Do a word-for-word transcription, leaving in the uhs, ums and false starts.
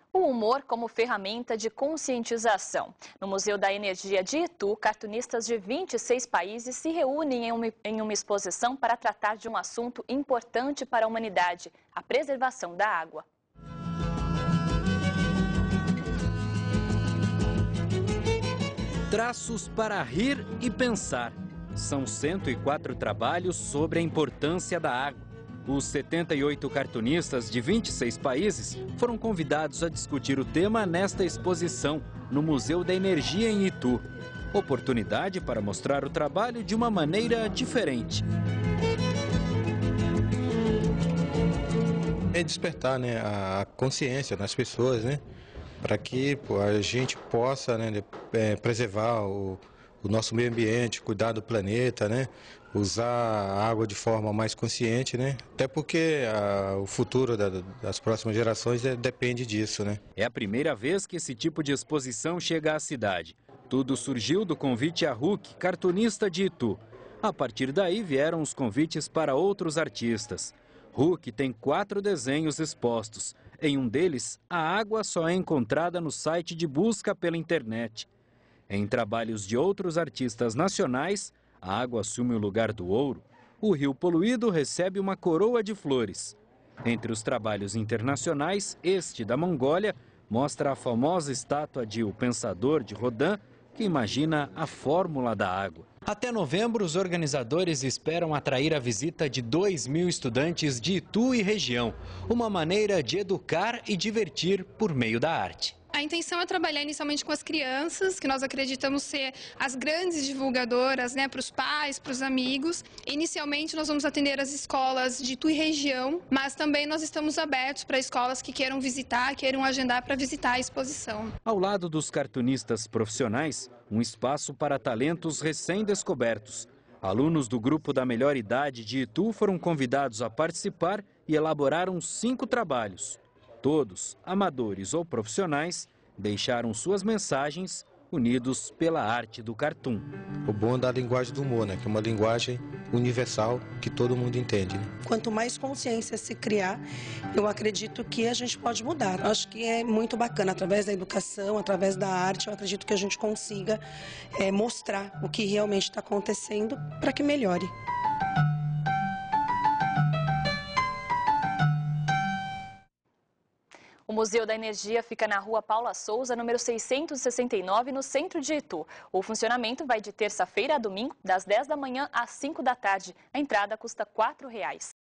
O humor como ferramenta de conscientização. No Museu da Energia de Itu, cartunistas de vinte e seis países se reúnem em uma, em uma exposição para tratar de um assunto importante para a humanidade, a preservação da água. Traços para rir e pensar. São cento e quatro trabalhos sobre a importância da água. Os setenta e oito cartunistas de vinte e seis países foram convidados a discutir o tema nesta exposição no Museu da Energia em Itu. Oportunidade para mostrar o trabalho de uma maneira diferente. É despertar, né, a consciência nas pessoas, né, para que pô, a gente possa, né, é, preservar o, o nosso meio ambiente, cuidar do planeta, né, usar a água de forma mais consciente, né, até porque a, o futuro da, das próximas gerações é, depende disso, né. É a primeira vez que esse tipo de exposição chega à cidade. Tudo surgiu do convite a Hulk, cartunista de Itu. A partir daí vieram os convites para outros artistas. Hulk tem quatro desenhos expostos. Em um deles, a água só é encontrada no site de busca pela internet. Em trabalhos de outros artistas nacionais, a água assume o lugar do ouro. O rio poluído recebe uma coroa de flores. Entre os trabalhos internacionais, este da Mongólia mostra a famosa estátua de O Pensador de Rodin, que imagina a fórmula da água. Até novembro, os organizadores esperam atrair a visita de dois mil estudantes de Itu e região. Uma maneira de educar e divertir por meio da arte. A intenção é trabalhar inicialmente com as crianças, que nós acreditamos ser as grandes divulgadoras, né, para os pais, para os amigos. Inicialmente nós vamos atender as escolas de Itu e região, mas também nós estamos abertos para escolas que queiram visitar, queiram agendar para visitar a exposição. Ao lado dos cartunistas profissionais, um espaço para talentos recém-descobertos. Alunos do grupo da melhor idade de Itu foram convidados a participar e elaboraram cinco trabalhos. Todos, amadores ou profissionais, deixaram suas mensagens unidos pela arte do cartoon. O bom da linguagem do humor, né, que é uma linguagem universal que todo mundo entende, né? Quanto mais consciência se criar, eu acredito que a gente pode mudar. Eu acho que é muito bacana, através da educação, através da arte, eu acredito que a gente consiga é, mostrar o que realmente está acontecendo para que melhore. O Museu da Energia fica na rua Paula Souza, número seiscentos e sessenta e nove, no centro de Itu. O funcionamento vai de terça-feira a domingo, das dez da manhã às cinco da tarde. A entrada custa quatro reais.